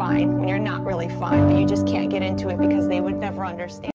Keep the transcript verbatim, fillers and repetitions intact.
fine when you're not really fine, but you just can't get into it because they would never understand.